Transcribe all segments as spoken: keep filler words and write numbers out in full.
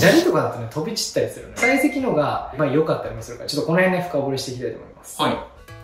砂利とかだとね、飛び散ったりするね。採石のが、まあ良かったりもするから、ちょっとこの辺ね、深掘りしていきたいと思います。 はい。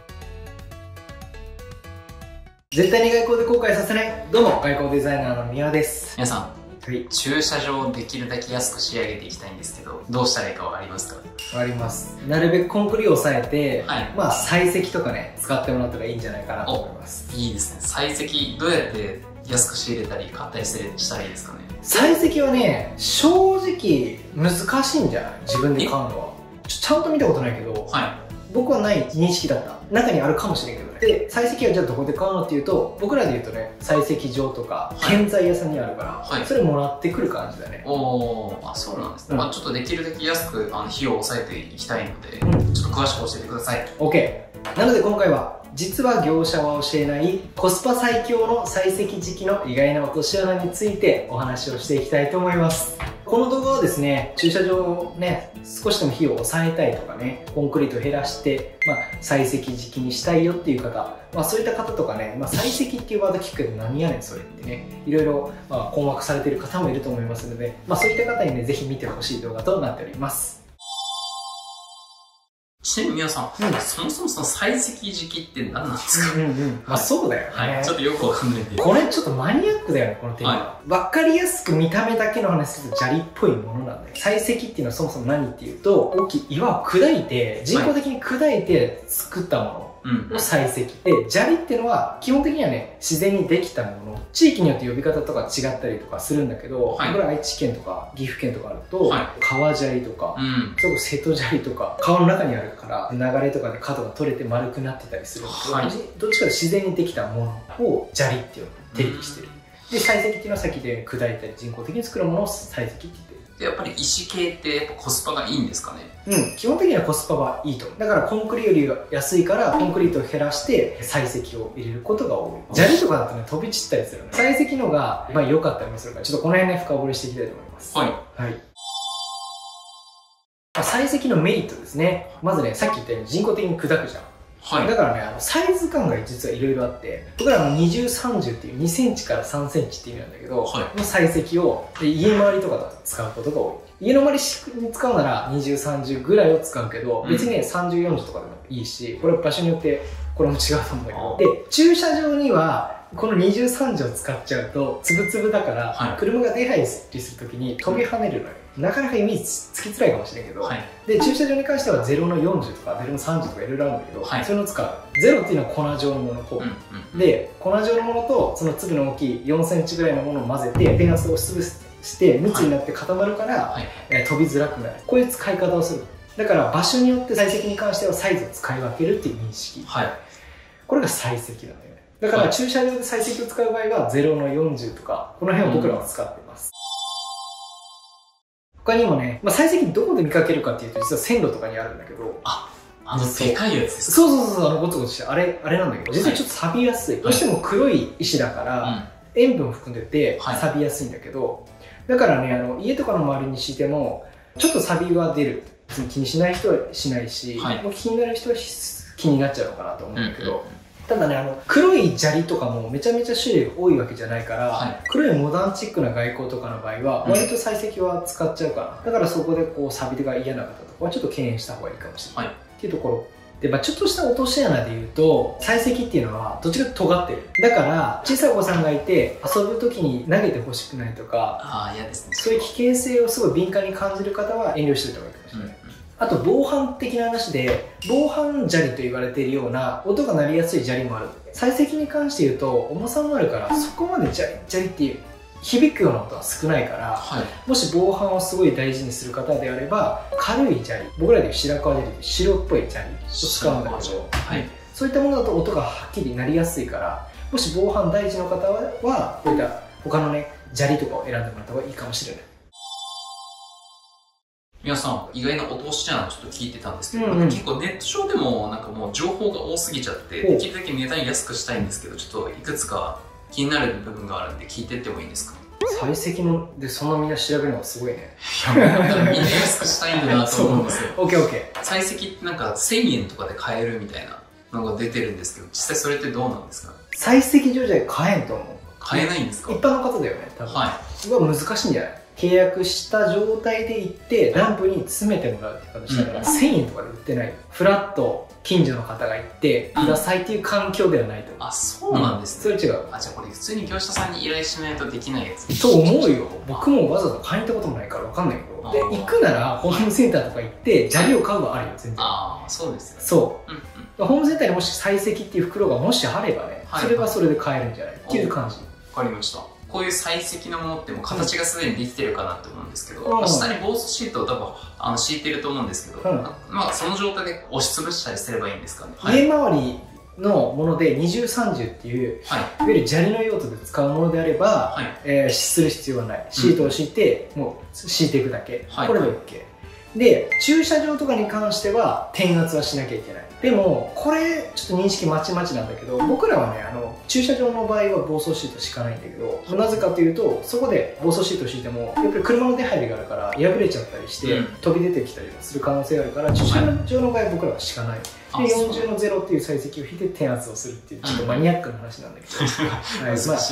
絶対に外交で後悔させない。どうも、外交デザイナーの宮です。 皆さん、 はい。 駐車場をできるだけ安く仕上げていきたいんですけど、どうしたらいいかわかりますか？ わかります。なるべくコンクリを抑えて、 はい、 まあ、採石とかね、使ってもらったらいいんじゃないかなと思います。 いいですね。採石、どうやって安く仕入れたり、買ったりしたらいいですかね？ 採石はね、正直、難しいんじゃない？自分で買うのは。ち, ちゃんと見たことないけど、はい、僕はない認識だった。中にあるかもしれんけどね。で、採石はじゃあどこで買うのっていうと、僕らで言うとね、採石場とか、建材屋さんにあるから、はい、それもらってくる感じだね。 おー、あ、そうなんですね。うん、まあちょっとできるだけ安くあの費用を抑えていきたいので、うん、ちょっと詳しく教えてください。 OK。なので今回は、実は業者は教えないコスパ最強の採石時期の意外な落とし穴についてお話をしていきたいと思います。この動画はですね、駐車場をね、少しでも費用を抑えたいとかね、コンクリートを減らして、まあ、採石時期にしたいよっていう方、まあそういった方とかね、まあ採石っていうワード聞くけど何やねんそれってね、いろいろまあ困惑されている方もいると思いますので、まあそういった方にね、ぜひ見てほしい動画となっております。 ちなみに皆さん、うん、そもそもその採石時期って何なんですか？ うんうん、まあそうだよね、 はい、ちょっとよくわかんないんで。 これちょっとマニアックだよね、このテーマ。はい、わかりやすく見た目だけの話すると砂利っぽいものなんだよ。採石っていうのはそもそも何っていうと、大きい岩を砕いて、人工的に砕いて作ったもの。はいを採石で、砂利っていうのは基本的にはね、自然にできたもの、地域によって呼び方とか違ったりとかするんだけど、はい、これ愛知県とか岐阜県とかあると、はい、川砂利とか、うん、それこそ瀬戸砂利とか川の中にあるから流れとかで角が取れて丸くなってたりするんだけど、はい、どっちかと自然にできたものを砂利っていうのを定義してる。うん、で採石っていうのはさっき言ったように砕いたり人工的に作るものを採石って言ってる。 でやっぱり石系ってやっぱコスパがいいんですかね？ うん、基本的にはコスパはいいと。だからコンクリより安いからコンクリートを減らして採石を入れることが多い。砂利とかだとね、飛び散ったりするね。採石のがまあ良かったりもするから、ちょっとこの辺ね、深掘りしていきたいと思います。 はい。 はい。採石のメリットですね。まずね、さっき言ったように人工的に砕くじゃん。はい、だからね、あのサイズ感が実はいろいろあって、僕らのにじゅう、さんじゅうっていうにセンチからさんセンチっていう意味なんだけど、はい、の採石をで家周りとかだと使うことが多い。家の周りに使うならにじゅう、さんじゅうぐらいを使うけど、うん、別にね、さんじゅう、よんじゅうとかでもいいし、これ場所によってこれも違うと思うんだけど、で、駐車場にはこのにじゅう、さんじゅうを使っちゃうと、つぶつぶだから、はい、車が出入りするときに飛び跳ねるのよ。なかなかイメージつきづらいかもしれんけど、はい、で駐車場に関してはゼロのよんじゅうとかゼロのさんじゅうとかいろいろあるんだけど、はい、そういうのを使う。ゼロっていうのは粉状のものと、うんうん、で粉状のものとその粒の大きいよんセンチぐらいのものを混ぜて電圧を押しつぶして密になって固まるから、はい、えー、飛びづらくなる。こういう使い方をする。だから場所によって採石に関してはサイズを使い分けるっていう認識、はい、これが採石なんだよね。だから駐車場で採石を使う場合はゼロのよんじゅうとかこの辺を僕らは使ってます。他にもね、まあ、採石どこで見かけるかっていうと実は線路とかにあるんだけど、 あ、あのでかいやつですか？ そうそうそう、あのゴツゴツしてあれあれなんだけど、実はちょっと錆びやすい。どうしても黒い石だから塩分を含んでて錆びやすいんだけど、だからね、あの家とかの周りにしてもちょっと錆びは出る。別に気にしない人はしないし、はい、もう気になる人は気になっちゃうのかなと思うんだけど。うんうん、ただね、あの黒い砂利とかもめちゃめちゃ種類が多いわけじゃないから、はい、黒いモダンチックな外交とかの場合は割と採石は使っちゃうかな。だからそこでこう錆びが嫌な方とかはちょっと敬遠した方がいいかもしれない、はい、っていうところで、まあ、ちょっとした落とし穴で言うと採石っていうのはどっちかというと尖ってる。だから小さいお子さんがいて遊ぶ時に投げてほしくないとか、 あ、嫌ですね。 そういう危険性をすごい敏感に感じる方は遠慮しておいた方がいいかもしれない、うん。あと防犯的な話で、防犯砂利と言われているような音が鳴りやすい砂利もある。採石に関して言うと重さもあるから、そこまで砂利砂利っていう響くような音は少ないから、はい、もし防犯をすごい大事にする方であれば軽い砂利、僕らでいう白川砂利、白っぽい砂利を使うんだけど、はい、そういったものだと音がはっきり鳴りやすいから、もし防犯大事の方はこういった他のね砂利とかを選んでもらった方がいいかもしれない。 皆さん、意外な落とし穴をちょっと聞いてたんですけど、うんうん、結構ネット上でもなんかもう情報が多すぎちゃって、できるだけ値段安くしたいんですけど、ちょっといくつか気になる部分があるんで聞いてってもいいですか？ 採石のでそんなみんな調べるのがすごいね。 いや、みんな安くしたいんだなと思うんですよ。 オッケーオッケー。 採石ってなんかせんえんとかで買えるみたいなのが出てるんですけど、実際それってどうなんですか？ 採石場じゃ買えんと思う。 買えないんですか？ 一般の方だよね、多分。はい。は難しいんじゃない？ 契約した状態で行ってランプに詰めてもらうって形だから、うん、せんえんとかで売ってない。フラット近所の方が行ってくださいっていう環境ではないと思う。 あ、そうなんですね。 それ違う。 あ、じゃあこれ普通に業者さんに依頼しないとできないやつと思うよ。僕もわざわざ買いに行ったこともないから分かんないけど、で行くならホームセンターとか行って砂利を買うのはあるよ、全然。 ああ、そうですよね。 そう、うんうん、ホームセンターにもし採石っていう袋がもしあればね、はい、それはそれで買えるんじゃないっていう感じ。 わかりました。こういう採石のものってもう形がすでにできてるかなって思うんですけど、うん、下に防水シートを多分あの敷いてると思うんですけど、うん、まあその状態で押しつぶしたりすればいいんですかね。 家周りのもので二重三重っていう、はい、いわゆる砂利の用途で使うものであれば、はい、えー、する必要はない。シートを敷いて、うん、もう敷いていくだけ、はい、これで OK。で、駐車場とかに関しては転圧はしなきゃいけない。でもこれちょっと認識まちまちなんだけど、僕らはね、あの駐車場の場合は防水シート敷かないんだけど、なぜかというと、そこで防水シート敷いてもやっぱり車の出入りがあるから破れちゃったりして、うん、飛び出てきたりする可能性があるから、駐車場の場合は僕らは敷かない。で、よんじゅうのゼロっていう採石を引いて転圧をするっていうちょっとマニアックな話なんだけど、はい、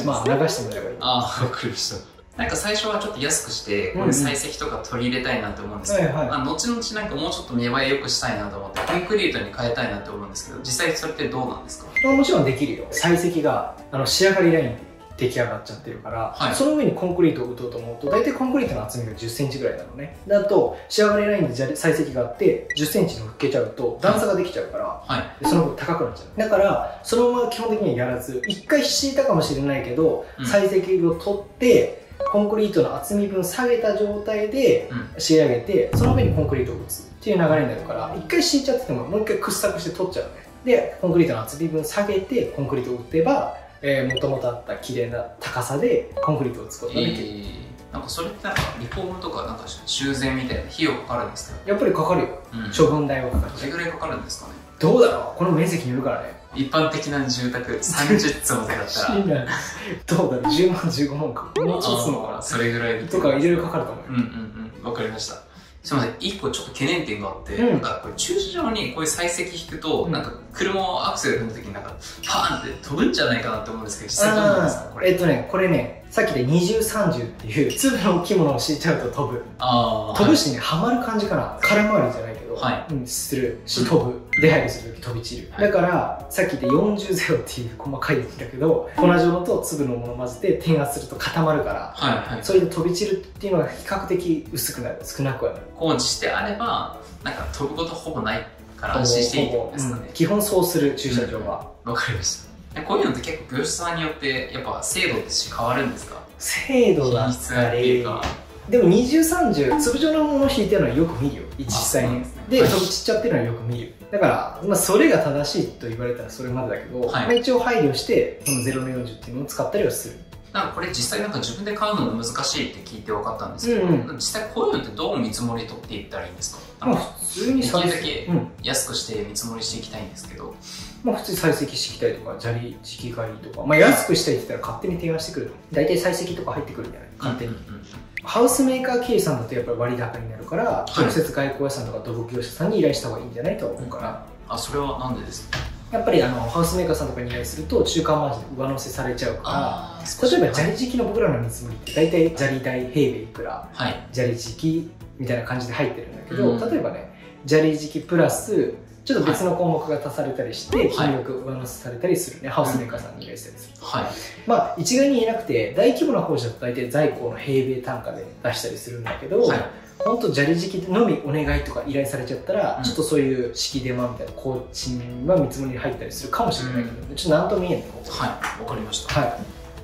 まあ、まあ流してもらえばいい。 ああ、わかりました。なんか最初はちょっと安くしてこういう採石とか取り入れたいなって思うんですけど、まあ後々なんかもうちょっと見栄え良くしたいなと思ってコンクリートに変えたいなって思うんですけど、実際それってどうなんですか？ もちろんできるよ。採石があの仕上がりラインで出来上がっちゃってるから、はい、その上にコンクリートを打とうと思うと大体コンクリートの厚みがじゅっセンチぐらいなのね。だと仕上がりラインで採石があってじゅっセンチのっけちゃうと段差ができちゃうから、はい、その分高くなっちゃう。だからそのまま基本的にはやらず、一回敷いたかもしれないけど、うん、採石を取ってコンクリートの厚み分下げた状態で仕上げて、その上にコンクリートを打つっていう流れになるから、一回敷いちゃっててももう一回掘削して取っちゃうのね。でコンクリートの厚み分下げてコンクリートを打てば、えー、もともとあった綺麗な高さでコンクリートを打つことができる。えー、なんかそれってなんかリフォームとかなんか修繕みたいな費用かかるんですか？ やっぱりかかるよ、うん、処分代はかかる。 どれぐらいかかるんですかね？ どうだろう、この面積によるからね。 一般的な住宅さんじゅっつもとかだったらどうだろう、じゅうまんじゅうごまんか、もうちょっとするのかな。 それぐらいとかいろいろかかると思うよ。 うんうんうん、わかりました。すみません、一個ちょっと懸念点があって、うん、なんかこれ駐車場にこういう採石引くと、うん、なんか車をアクセル踏んだ時になんかパーンって飛ぶんじゃないかなって思うんですけど、実際どうなんですかこれ？えっとね、これね、さっきで二重三重っていう粒の大きいものを敷いちゃうと飛ぶ。あ飛ぶしね、はまる感じかな。空回りじゃないけど、はい、うん、するし飛ぶ。出入りするとき飛び散る、はい、だからさっきでよんじゅうゼロっていう細かいんだけど、粉状のと粒のものを混ぜて転圧すると固まるから、はいはい、それで飛び散るっていうのが比較的薄くなる、少なくはなる。 工事してあればなんか飛ぶことほぼないから安心していいってことですかね、 うん、基本そうする駐車場は。 わ、うん、かりました。こういうのって結構業者さんによってやっぱ精度って変わるんですか？ 精度だったり、でも二重三重粒状のものを引いてるのはよく見るよ、実際に。で、飛び散っちゃってるのはよく見る。だから、まあ、それが正しいと言われたらそれまでだけど、はい、まあ一応配慮してこのゼロのよんじゅうっていうのを使ったりはする。 なんかこれ実際なんか自分で買うのも難しいって聞いて分かったんですけど、うんうん、実際こういうのってどう見積もり取っていったらいいんですか？なんか普通にできるだけ安くして見積もりしていきたいんですけど、 まあ普通に採石敷きたいとか砂利敷き替えとか、まあ安くしたいって言ったら勝手に提案してくると大体採石とか入ってくるんじゃない勝手に、うんうんうん、ハウスメーカー経営さんだとやっぱり割高になるから、はい、直接外交屋さんとか土木業者さんに依頼した方がいいんじゃないと思うから、 うん、あ、それはなんでですか？ やっぱりあのハウスメーカーさんとかに依頼すると中間マージンで上乗せされちゃうから、例えば砂利敷きの僕らの見積もりって大体砂利代平米いくら、はい、砂利敷きみたいな感じで入ってるんだけど、うん、例えばね砂利敷きプラスちょっと別の項目が足されたりして金額上乗せされたりするね、はい、ハウスメーカーさんに依頼したりすると、はい、まあ一概に言えなくて大規模な工事だと大体在庫の平米単価で出したりするんだけど、はい、本当砂利敷きのみお願いとか依頼されちゃったら、うん、ちょっとそういう敷き手間みたいな工賃は見積もりに入ったりするかもしれないけど、うん、ちょっと何とも言えんね。 はい、わかりました。はい、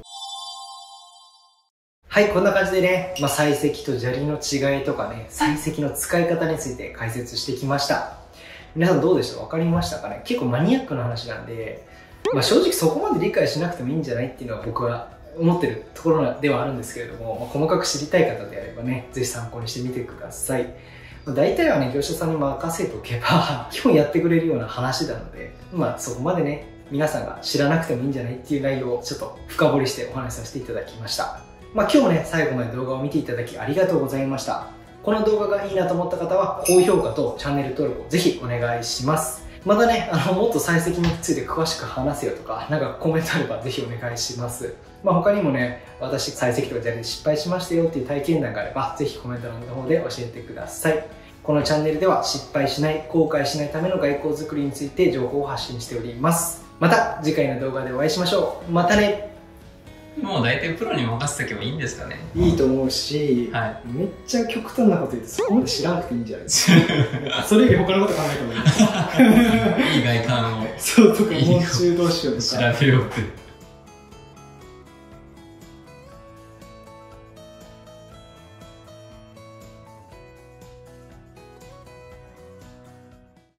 はい、こんな感じでね、まあ、採石と砂利の違いとかね、採石の使い方について解説してきました。皆さんどうでした？分かりましたかね？結構マニアックな話なんで、まあ、正直そこまで理解しなくてもいいんじゃないっていうのは僕は思ってるところではあるんですけれども、まあ、細かく知りたい方であればね、ぜひ参考にしてみてください。まあ、大体はね、業者さんに任せておけば基本やってくれるような話なので、まあそこまでね、皆さんが知らなくてもいいんじゃないっていう内容をちょっと深掘りしてお話しさせていただきました。まあ今日もね、最後まで動画を見ていただきありがとうございました。この動画がいいなと思った方は高評価とチャンネル登録をぜひお願いします。 またね、あの、もっと採石について詳しく話せよとか、なんかコメントあればぜひお願いします。まあ他にもね、私、採石とかじゃで失敗しましたよっていう体験談があれば、ぜひコメント欄の方で教えてください。このチャンネルでは失敗しない、後悔しないための外交づくりについて情報を発信しております。また次回の動画でお会いしましょう。またね。 もう大体プロに任せとけばいいんですかね。 いいと思うし、はい、めっちゃ極端なこと言ってそこまで知らなくていいんじゃないですか。それ以外他のこと考えてもいい。いい外観を。そうとか、もう中どうしようとか。調べようって。